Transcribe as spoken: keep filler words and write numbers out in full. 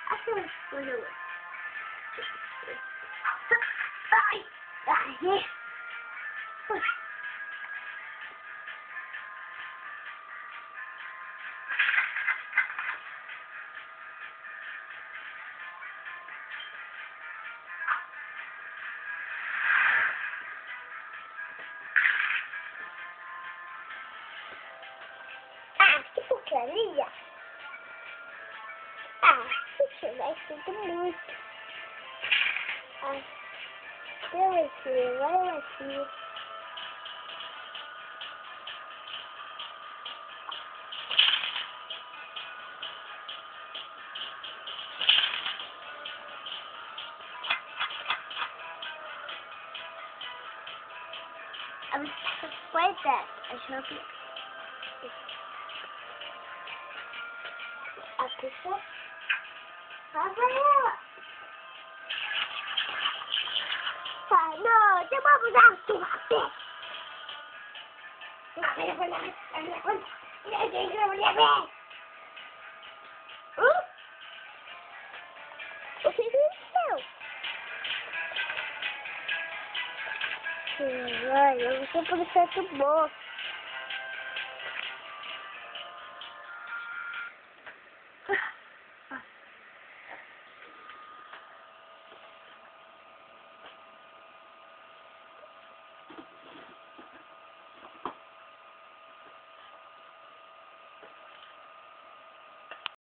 Ai, ai, ah, que porcaria! Ah, isso vai ser muito. Ah, eu aqui, vai aqui. I was afraid that I should be. A pessoa. Rafaela! Ah, não, eu vou mudar a sua pé. O que aconteceu? Ai, eu não sei por isso é bom.